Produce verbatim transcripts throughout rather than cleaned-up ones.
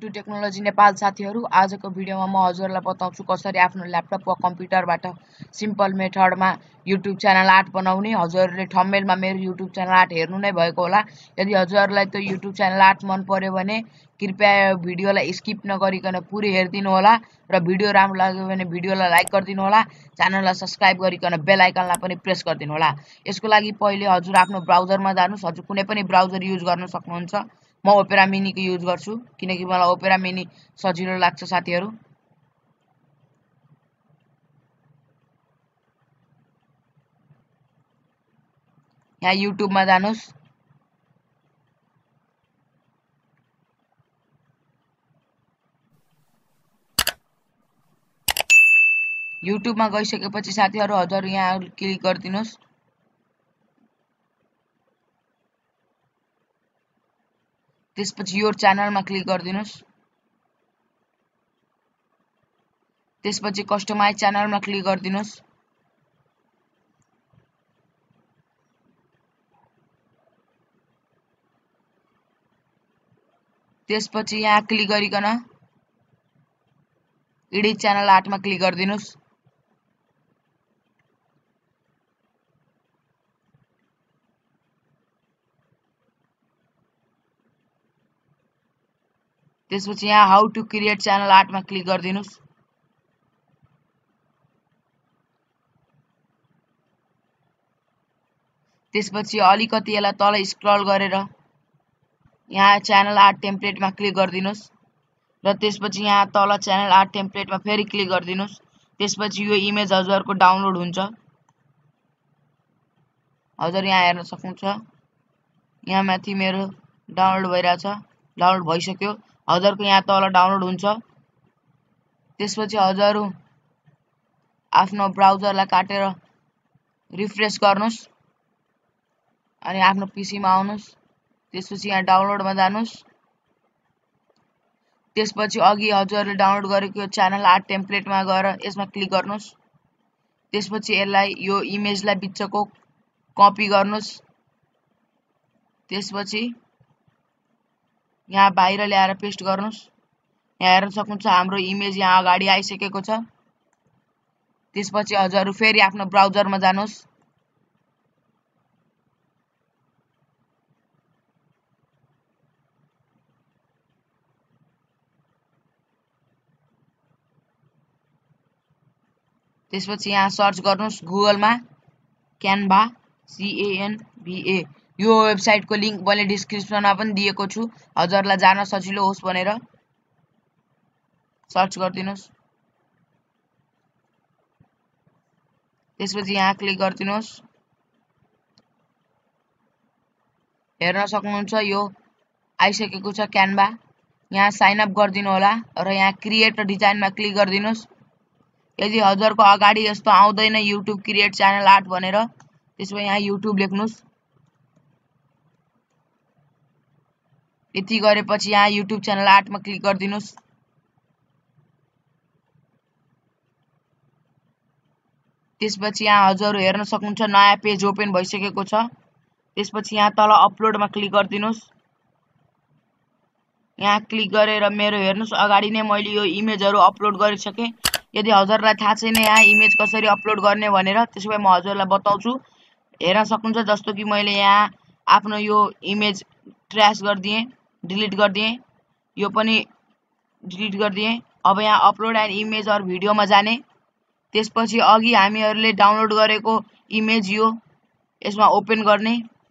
To technology Nepal साथीहरु, आजको भिडियोमा म हजुरलाई बताउँछु कसरी आफ्नो ल्यापटप वा कम्प्युटरबाट सिम्पल मेथडमा युट्युब च्यानल आर्ट बनाउने। हजुरले थम्बनेलमा मेरो युट्युब च्यानल आर्ट हेर्नु नै भएको होला। यदि हजुरलाई त्यो युट्युब च्यानल आर्ट मन पर्यो भने कृपया यो भिडियोलाई स्किप नगरिकन पुरै हेर्दिनु होला र भिडियो राम्रो लाग्यो भने भिडियोलाई लाइक गरिदिनु होला, च्यानललाई सब्स्क्राइब गरिकन बेल आइकनलाई पनि प्रेस गरिदिनु होला। यसको लागि पहिले हजुर आफ्नो ब्राउजरमा जानुस्। हजुर कुनै पनि ब्राउजर युज गर्न सक्नुहुन्छ। म ओपेरा मिनी को युज गर्छु किनकि मलाई ओपेरा मिनी सजिलो लाग्छ साथीहरु। यहाँ युट्युब मा जानुस्। युट्युब मा गइसकेपछि साथीहरु हजुर यहाँ क्लिक गरिदिनुस्। त्यसपछि योर च्यानलमा क्लिक गरिदिनुस्। त्यसपछि कस्टमाइज च्यानलमा क्लिक गरिदिनुस्। त्यसपछि यहाँ क्लिक गरिकन एडिट च्यानल आर्टमा क्लिक गरिदिनुस्। त्यसपछि यहाँ हाउ टु क्रिएट च्यानल आर्टमा क्लिक गरिदिनुस्। त्यसपछि अलिकति यसलाई तल स्क्रल गरेर यहाँ च्यानल आर्ट टेम्प्लेटमा क्लिक गरिदिनुस् र त्यसपछि यहाँ तल च्यानल आर्ट टेम्प्लेटमा फेरि क्लिक गरिदिनुस्। त्यसपछि यो इमेज हजुरको डाउनलोड हुन्छ। हजुर यहाँ हेर्न सक्नुहुन्छ, यहाँ माथि मेरो डाउनलोड भइराछ, डाउनलोड भइसक्यो। हजुरको यहाँ तल डाउनलोड हुन्छ। त्यसपछि हजुर आफ्नो ब्राउजरलाई काटेर रिफ्रेश गर्नुस् अनि आफ्नो पीसी मा आउनुस्। त्यसपछि यहाँ डाउनलोडमा जानुस्। त्यसपछि अघि हजुरले डाउनलोड गरेको च्यानल आर्ट टेम्प्लेटमा गएर यसमा क्लिक गर्नुस्। त्यसपछि यसलाई यो इमेजलाई बिचको कपी गर्नुस्। त्यसपछि यहाँ बाहिर ल्याएर पेस्ट गर्नुस्। यहाँ हेर्न सक्नुहुन्छ हाम्रो इमेज यहाँ अगाडि आइसकेको छ। त्यसपछि हजुर फेरि आफ्नो ब्राउजरमा जानुस्। त्यसपछि यहाँ सर्च गर्नुस् गुगलमा क्यानभा सी ए एन भी ए। यो वेबसाइटको लिंक मैले डिस्क्रिप्सनमा पनि दिएको छु, हजुरलाई जान सजिलो होस् भनेर सर्च गरिदिनुस्। त्यसपछि यहाँ क्लिक गरिदिनुस्। हेर्न सक्नुहुन्छ यो आइसकेको छ क्यानभा। यहाँ साइन अप गरिदिनु होला र यहाँ क्रिएट डिजाइनमा क्लिक गरिदिनुस्। यदि हजुरको अगाडि यस्तो आउँदैन युट्युब क्रिएट च्यानल आर्ट भनेर, त्यसमा यहाँ युट्युब लेख्नुस्। यति गरेपछि यहाँ युट्युब च्यानल आर्टमा क्लिक गरिदिनुस्। त्यसपछि यहाँ हजुर हेर्न सक्नुहुन्छ नयाँ पेज ओपन भइसकेको छ। त्यसपछि यहाँ तल अपलोडमा क्लिक गरिदिनुस्। यहाँ क्लिक गरेर मेरो हेर्नुस् अगाडि नै मैले यो इमेजहरु अपलोड गरिसके। यदि हजुरलाई थाहा छैन यहाँ इमेज कसरी अपलोड गर्ने भनेर, त्यसैले म हजुरलाई बताउँछु। हेर्न सक्नुहुन्छ जस्तो कि मैले यहाँ आफ्नो यो इमेज ट्र्याश गर्दिए, डिलिट गर्दिए, यो पनि डिलिट गर्दिए। अब यहाँ अपलोड एन्ड इमेज अर भिडियोमा जाने। त्यसपछि अघि हामीहरुले डाउनलोड गरेको इमेज यो यसमा ओपन गर्ने।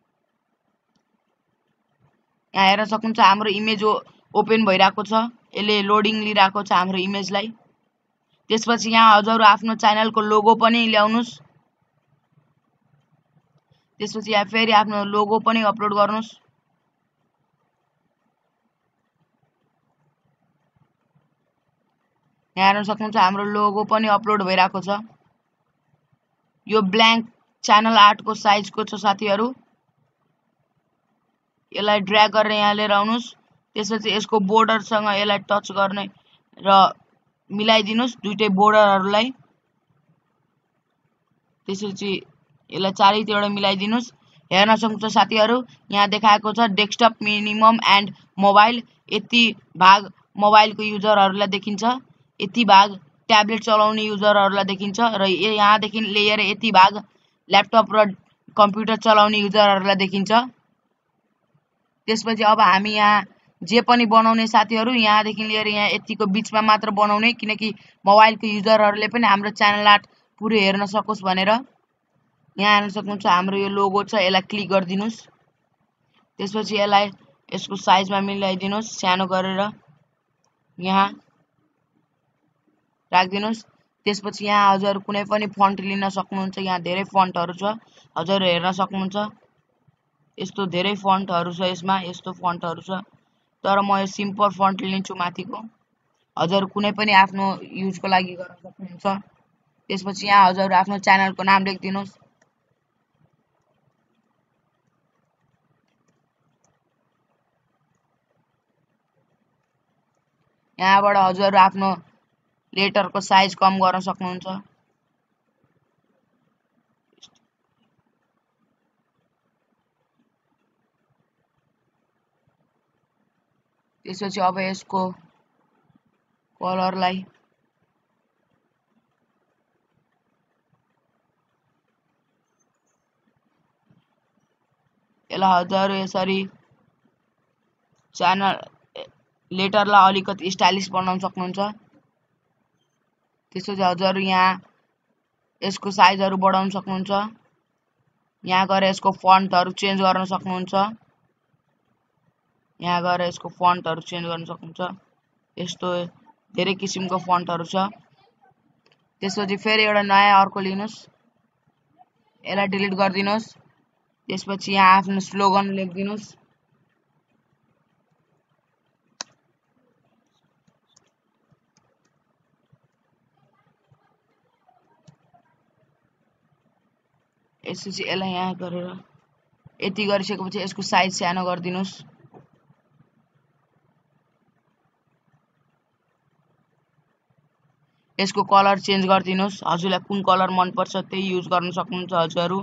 यहाँ हेर्न सक्नुहुन्छ हाम्रो इमेज ओपन भइराको छ। यसले लोडिङ लिइराको छ हाम्रो इमेजलाई। त्यसपछि यहाँ हजुर आफ्नो च्यानलको लोगो पनि ल्याउनुस्। त्यसपछि यहाँ फेरि आफ्नो लोगो पनि अपलोड गर्नुस्। यहाँ हेर्न सक्नुहुन्छ हाम्रो लोगो पनि अपलोड भइराको छ। यो ब्ल्याङ्क च्यानल आर्टको साइजको छ साथीहरु। यसलाई ड्र्याग गरेर यहाँ लिएर आउनुस्। त्यसपछि यसको बोर्डरसँग यसलाई टच गर्ने र मिलाइदिनुस् दुईटै बोर्डरहरुलाई। त्यसपछि यसलाई चारैतिर मिलाइदिनुस्। हेर्न सक्नुहुन्छ साथीहरु यहाँ देखाएको छ डेस्कटप मिनिमम एन्ड मोबाइल। यति भाग मोबाइलको युजरहरूलाई देखिन्छ, यति भाग ट्याब्लेट चलाउने युजरहरूलाई देखिन्छ र यहाँदेखि लिएर यति भाग ल्यापटप र कम्प्युटर चलाउने युजरहरूलाई देखिन्छ। त्यसपछि अब हामी यहाँ जे पनि बनाउने साथीहरू यहाँदेखि लिएर यहाँ यतिको बिचमा मात्र बनाउने, किनकि मोबाइलको युजरहरूले पनि हाम्रो च्यानल आर्ट पुरै हेर्न सकोस् भनेर। यहाँ हेर्न सक्नुहुन्छ हाम्रो यो लोगो छ, यसलाई क्लिक गरिदिनुस्। त्यसपछि यसलाई यसको साइजमा मिलाइदिनुस्, सानो गरेर यहाँ राखिदिनुस्। त्यसपछि यहाँ हजुर कुनै पनि फन्ट लिन सक्नुहुन्छ, यहाँ धेरै फन्टहरू छ, हजुर हेर्न सक्नुहुन्छ। यस्तो धेरै फन्टहरू छ, यसमा यस्तो फन्टहरू छ, तर म यो सिम्पल फन्ट लिन्छु माथिको। हजुर कुनै पनि आफ्नो युजको लागि गर्न सक्नुहुन्छ। त्यसपछि यहाँ हजुर आफ्नो च्यानलको नाम लेखिदिनुस्। यहाँबाट हजुर आफ्नो लेटरको साइज कम गर्न सक्नुहुन्छ। त्यसपछि अब यसको कलरलाई यसलाई हजुर यसरी च्यानल लेटरलाई अलिकति स्टाइलिस बनाउन सक्नुहुन्छ। त्यसपछि हजुर यहाँ यसको साइजहरू बढाउन सक्नुहुन्छ। यहाँ गएर यसको फन्टहरू चेन्ज गर्न सक्नुहुन्छ। यहाँ गएर यसको फन्टहरू चेन्ज गर्न सक्नुहुन्छ। यस्तो धेरै किसिमको फन्टहरू छ। त्यसपछि फेरि एउटा नयाँ अर्को लिनुस्, यसलाई डिलिट गरिदिनुस्। त्यसपछि यहाँ आफ्नो स्लोगन लेखिदिनुस्। यसपछि यसलाई यहाँ गरेर यति गरिसकेपछि यसको साइज सानो गरिदिनुस्। यसको कलर चेन्ज गरिदिनुस्। हजुरलाई कुन कलर मन पर्छ त्यही युज गर्न सक्नुहुन्छ हजुरहरू।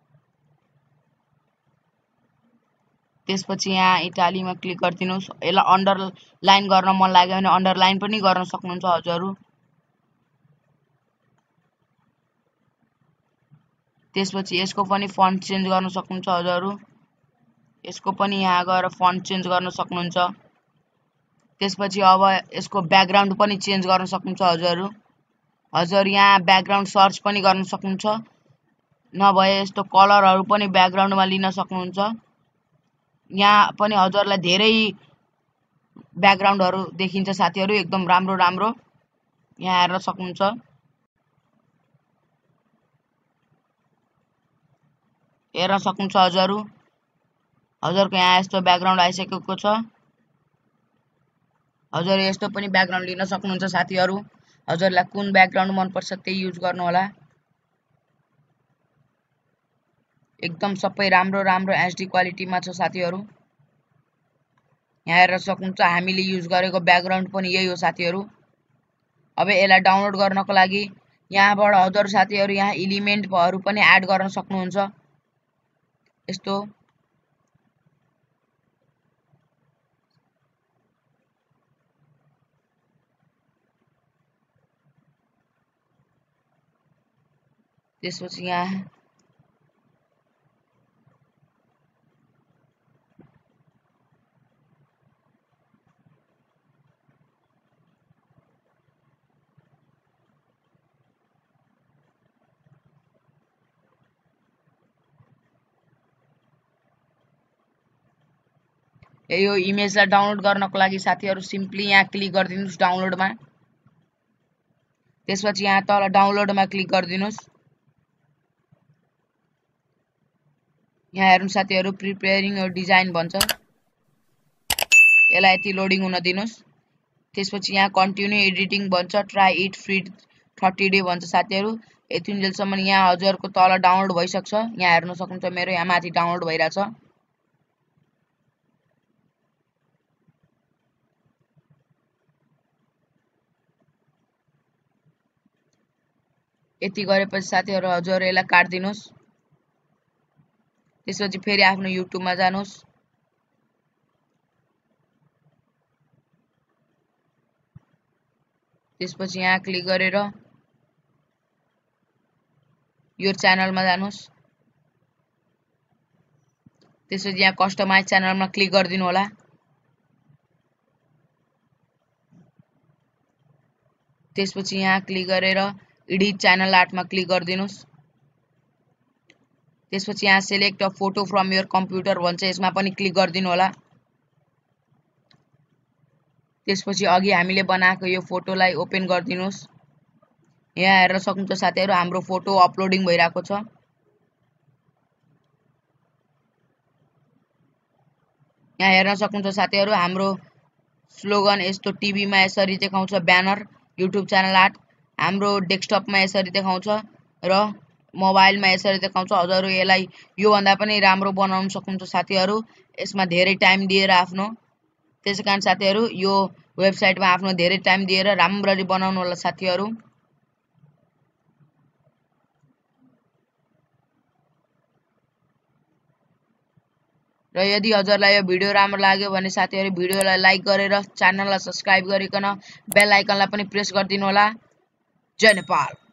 त्यसपछि यहाँ इटालीमा क्लिक गरिदिनुस्। यसलाई अन्डरलाइन गर्न मन लाग्यो भने अन्डरलाइन पनि गर्न सक्नुहुन्छ हजुरहरू। त्यसपछि यसको पनि फन्ट चेन्ज गर्न सक्नुहुन्छ हजुरहरू। यसको पनि यहाँ गएर फन्ट चेन्ज गर्न सक्नुहुन्छ। त्यसपछि अब यसको ब्याकग्राउन्ड पनि चेन्ज गर्न सक्नुहुन्छ हजुरहरू। हजुर यहाँ ब्याकग्राउन्ड सर्च पनि गर्न सक्नुहुन्छ, नभए यस्तो कलरहरू पनि ब्याकग्राउन्डमा लिन सक्नुहुन्छ। यहाँ पनि हजुरलाई धेरै ब्याकग्राउन्डहरू देखिन्छ साथीहरू, एकदम राम्रो राम्रो यहाँ हेर्न सक्नुहुन्छ। हेर्न सक्नुहुन्छ हजुरहरू। हजुरको यहाँ यस्तो ब्याकग्राउन्ड आइसकेको छ। हजुर यस्तो पनि ब्याकग्राउन्ड लिन सक्नुहुन्छ साथीहरू। हजुरलाई कुन ब्याकग्राउन्ड मन पर्छ त्यही युज गर्नु होला। एकदम सबै राम्रो राम्रो एचडी क्वालिटीमा छ साथीहरू। यहाँ हेर्न सक्नुहुन्छ हामीले युज गरेको ब्याकग्राउन्ड पनि यही हो साथीहरू। अब यसलाई डाउनलोड गर्नको लागि यहाँबाट हजुर साथीहरू यहाँ एलिमेन्टहरू पनि एड गर्न सक्नुहुन्छ। यस्तो त्यसपछि यहाँ यो इमेजलाई डाउनलोड गर्नको लागि साथीहरू सिम्पली यहाँ क्लिक गरिदिनुस् डाउनलोडमा। त्यसपछि यहाँ तल डाउनलोडमा क्लिक गरिदिनुस्। यहाँ हेर्नु साथीहरू प्रिपेयरिङ डिजाइन भन्छ, यसलाई यति लोडिङ हुन दिनुस्। त्यसपछि यहाँ कन्टिन्यू एडिटिङ भन्छ, try it free thirty day भन्छ साथीहरू। यतिन्जेलसम्म यहाँ हजुरको तल डाउनलोड भइसक्छ। यहाँ हेर्न सक्नुहुन्छ मेरो यहाँ माथि डाउनलोड भइरहेछ। यति गरेपछि साथीहरू हजुर यसलाई काट्दिनुस्। त्यसपछि फेरि आफ्नो युट्युबमा जानुस्। त्यसपछि यहाँ क्लिक गरेर यो च्यानलमा जानुस्। त्यसपछि यहाँ कस्टमाइज च्यानलमा क्लिक गरिदिनु होला। त्यसपछि यहाँ क्लिक गरेर एडिट च्यानल आर्टमा क्लिक गरिदिनुस्। त्यसपछि यहाँ select a photo from your computer भन्छ, यसमा पनि क्लिक गरिदिनु होला। त्यसपछि अघि हामीले बनाएको यो फोटोलाई ओपन गरिदिनुस्। यहाँ हेर्न सक्नुहुन्छ साथीहरु, हाम्रो फोटो अपलोडिङ भइरहेको छ। यहाँ हेर्न सक्नुहुन्छ साथीहरु, हाम्रो स्लोगन यस्तो टिभीमा यसरी देखाउँछ, ब्यानर युट्युब च्यानल आर्ट हाम्रो डेस्कटपमा यसरी देखाउँछ र मोबाइलमा यसरी देखाउँछ। हजुरहरु यसलाई यो भन्दा पनि राम्रो बनाउन सक्नुहुन्छ साथीहरु, यसमा धेरै टाइम दिएर आफ्नो। त्यसैकारण साथीहरु यो वेबसाइटमा आफ्नो धेरै टाइम दिएर राम्ररी बनाउनु होला साथीहरु। र यदि हजुरलाई यो भिडियो राम्रो लाग्यो भने साथीहरु भिडियोलाई लाइक गरेर च्यानललाई सब्स्क्राइब गरिकन बेल आइकनलाई पनि प्रेस गरिदिनु होला। जय नेपाल।